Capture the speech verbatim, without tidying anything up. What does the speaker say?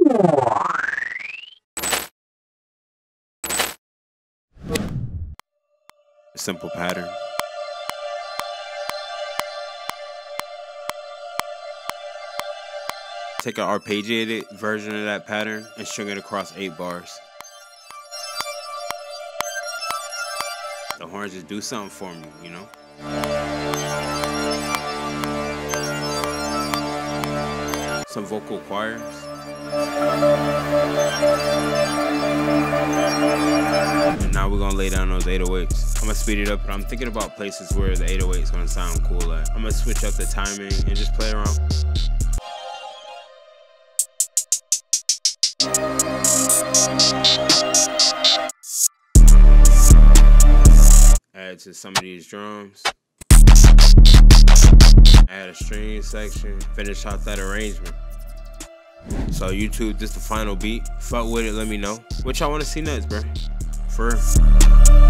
Simple pattern. Take an arpeggiated version of that pattern and string it across eight bars. The horns just do something for me, you know? Some vocal choirs. And now we're gonna lay down those eight oh eights. I'm gonna speed it up, but I'm thinking about places where the eight oh eight is gonna sound cool at. I'm gonna switch up the timing and just play around. Add to some of these drums. Add a string section. Finish out that arrangement. So YouTube, this the final beat. Fuck with it, let me know. What y'all wanna see next, bro? For real.